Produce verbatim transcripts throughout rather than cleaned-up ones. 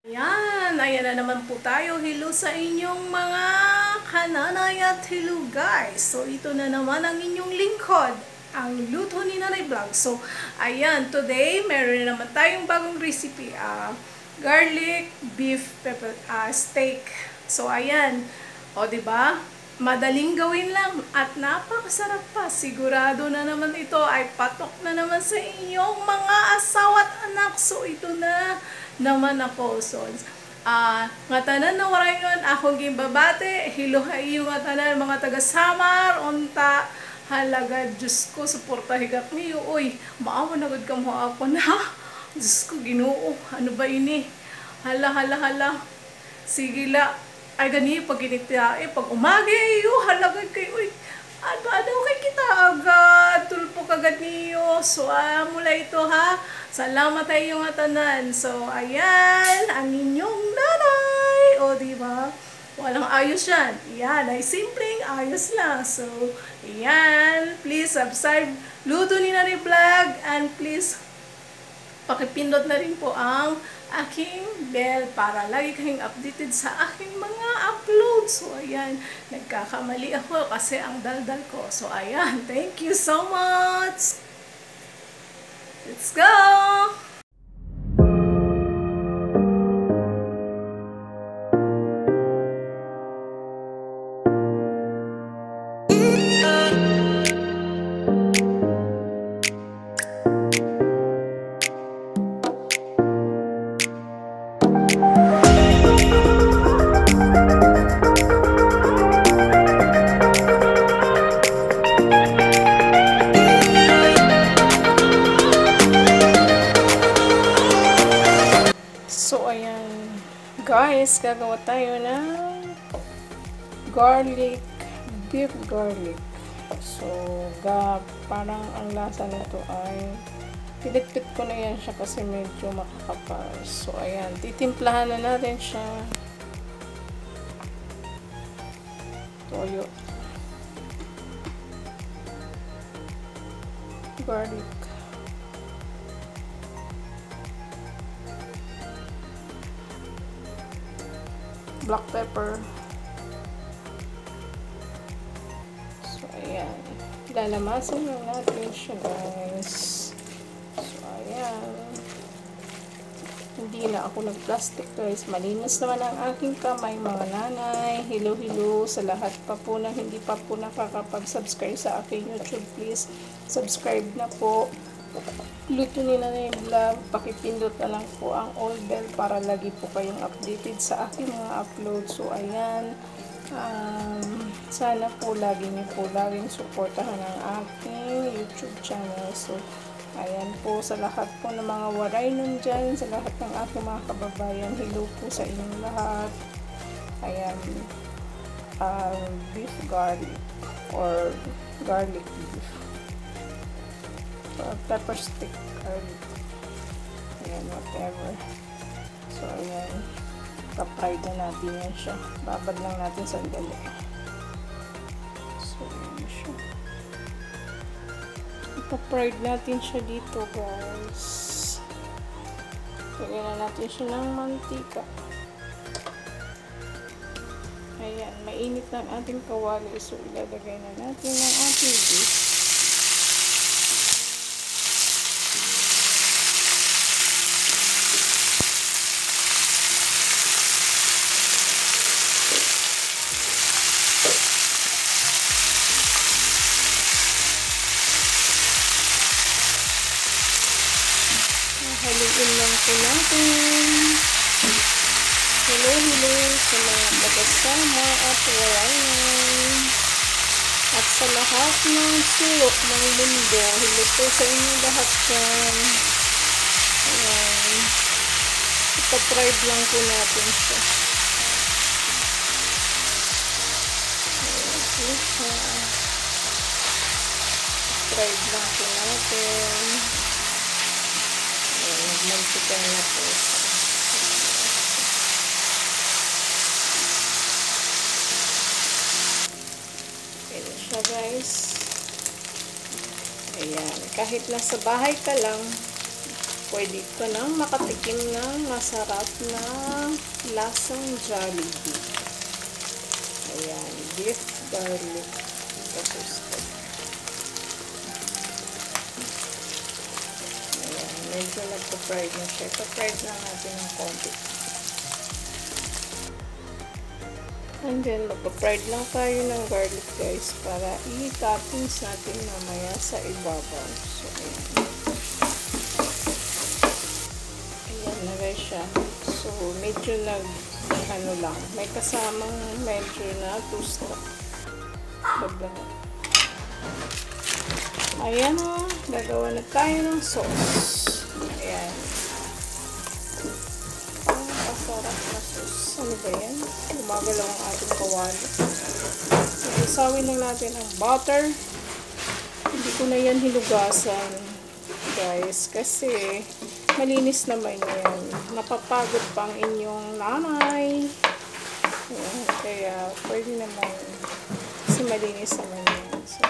Ayan, ayan na naman po tayo. Hello sa inyong mga kananay at hello guys. So, ito na naman ang inyong lingkod, ang Luto ni Nanay Vlog. So, ayan, today, meron na naman tayong bagong recipe. Uh, garlic beef pepper uh, steak. So, ayan. O, diba? Madaling gawin lang at napakasarap pa. Sigurado na naman ito ay patok na naman sa inyong mga asawa at anak. So, ito na naman ako. So, uh, nga tanan na waray yun, akong gimbabate, hilo hayo nga tanan, mga taga-Samar, unta, halaga, Diyos ko, suporta higak niyo, uy, maawa na gud ka mo ako na, Diyos ko, Ginoo, ano ba ini? Hala, hala, hala, sige la, ay gani, pag initiae, pag umagi, iyo, halagad kayo, uy, ano, ano kay kita agad, tulpo kagad niyo, so, ah, mula ito ha, salamat tayo nga tanan. So, ayan, ang inyong nanay. O, diba? Walang ayos yan. Yan, ay simpleng ayos lang. So, ayan, please subscribe Luto ni Nanay Vlog and please pakipindot na rin po ang aking bell para lagi kayong updated sa aking mga uploads. So, ayan, nagkakamali ako kasi ang daldal ko. So, ayan, thank you so much! Let's go! So, ayan, guys, gagawa tayo ng garlic, beef garlic. So, ga, parang ang lasa nito ay, pinitpit ko na yan siya kasi medyo makakapal. So, ayan, titimplahan na natin siya. Toyo. Garlic. Black pepper. So, ayan. Lalamasin na natin siya, guys. So, ayan. Hindi na ako nag-plastic, guys. Malinis naman ang aking kamay, mga nanay. Hello-hello sa lahat pa po na hindi pa po nakakapag-subscribe sa aking YouTube. Please, subscribe na po. Luto ni Nanay Vlog, pakipindot na lang po ang all bell para lagi po kayong updated sa aking mga upload. So, ayan, um, sana po lagi niyo po laging suportahan ang aking YouTube channel. So, ayan po sa lahat po ng mga waray nun dyan, sa lahat ng aking mga kababayan, hello po sa inyong lahat. Ayan, uh, beef garlic or garlic beef. Uh, pepper stick or ayan, whatever. So, ayan, pa-fried na natin yan siya. Babad lang natin sandali. So, ayan siya. Pa-fried natin siya dito, guys. Lagyan na natin siya ng mantika. Ayan, mainit na ang ating kawali. So, ilalagay na natin ng ating beef. Haluin lang po natin. Hello-hello sa mga taga-sama at warayan. At sa lahat ng sulok ng mundo. Hello po sa inyo lahat yan. Ayan. Ipa-fried lang po natin siya. Ayan siya. Fried lang po natin. Magmantika na po siya. Ayan siya, guys. Ayan. Kahit nasa bahay ka lang, pwede ka nang makatikim ng masarap na lasang Jollibee. Ayan, beef garlic toasted. Ayan, medyo nagpa-fried na siya. Pa-fried lang natin ng konti. And then, magpa-fried lang tayo ng garlic, guys, para i-toppings natin mamaya sa ibabaw. So, ayan. Ayan na guys siya. So, medyo nag, ano lang, may kasamang medyo na toast na. Baglahat. Ayan o, gagawa na tayo ng sauce. Ayan. Sarap na sauce. Ano ba yan? Gumagalaw ang ating kawali. Isawin lang natin ang butter. Hindi ko na yan hilugasan, guys, kasi malinis naman yan. Napapagod pa ang inyong nanay. Ayan, kaya pwede naman kasi malinis naman yan. So,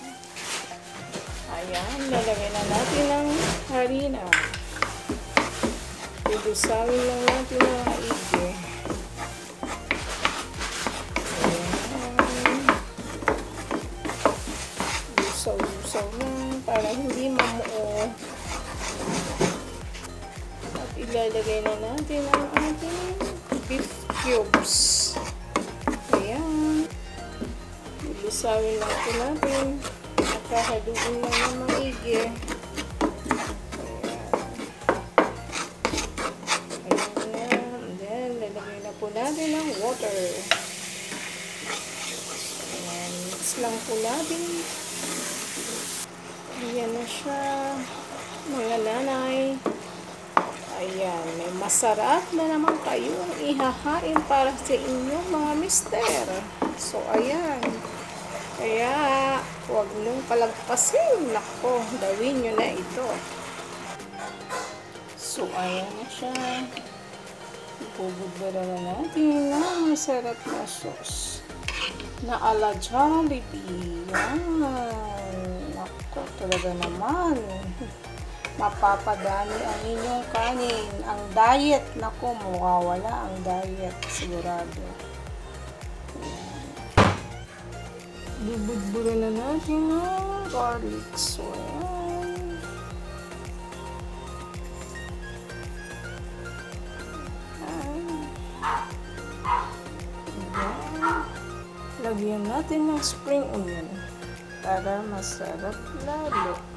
ayan, lalagay na natin ang harina. Ilusawin lang natin ang maigi. Ayan. Lusaw-lusaw lang para hindi mamuo. At ilalagay na natin ang ating beef cubes. Ayan. Ilusawin lang ito natin. At kahaluin lang ng maigi. Po natin ang water. Ayan, mix lang po natin. Ayan na siya, mga nanay. Ayan, may masarap na naman kayong ihahain para sa inyong mga mister. So, ayan. Kaya, huwag niyong palagpasin. Nako, gawin nyo na ito. So, ayan na siya. Ibubudbara na natin ng masarap na sauce na ala Jollibee. Yan. Ako talaga naman. Mapapadami ang inyong kanin. Ang diet, naku, mawawala ang diet. Sigurado. Ibubudbara na natin ng garlic. So, yan. Lagyan natin ng spring onion para masarap lalo.